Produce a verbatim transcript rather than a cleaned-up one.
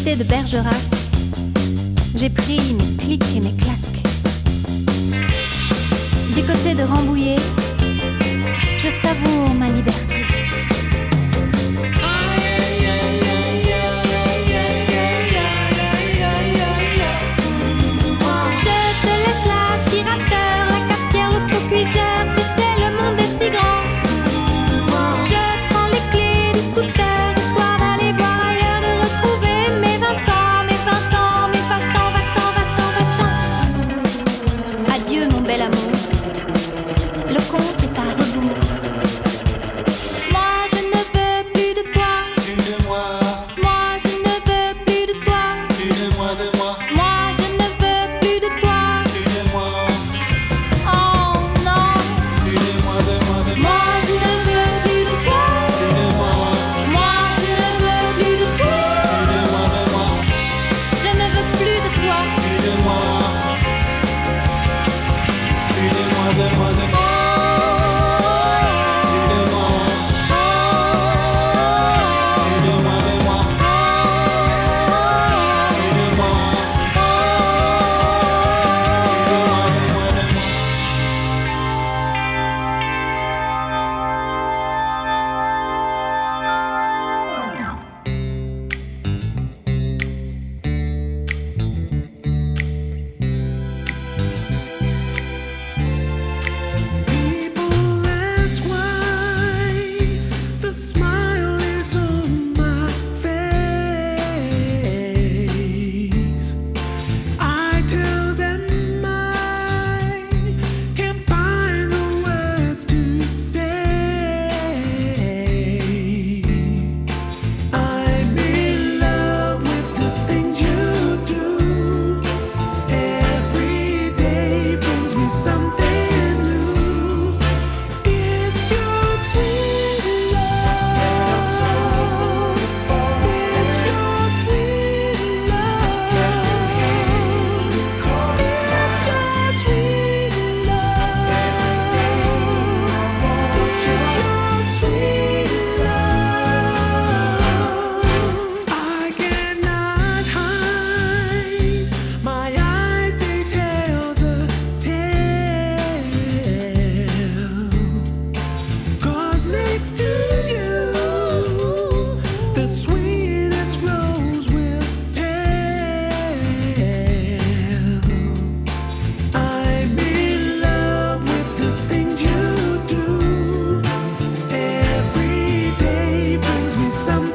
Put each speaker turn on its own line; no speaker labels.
côté de Bergerac, j'ai pris mes clics et mes claques. Du côté de Rambouillet, je savoure ma liberté. Je te laisse l'aspirateur, la cafetière, l'autocuiseur, tu sais le monde est si grand. Je prends les clés du scooter, histoire d'aller voir ailleurs, de retrouver mes vingt ans, mes vingt ans, mes vingt ans, vingt ans, vingt ans, vingt ans. Adieu mon bel amour, le compte est à rebours. Moi je ne veux plus de toi,
Plus de moi,
moi je ne veux plus de toi,
plus de moi, de moi,
moi je ne veux plus de toi.
plus de moi,
Oh non,
plus de moi, de moi, de moi,
moi je ne veux plus de toi,
plus de moi,
moi je ne veux plus de toi,
plus de moi, de moi,
je ne veux plus de toi.
plus de moi, plus de moi, de moi, de moi.
Some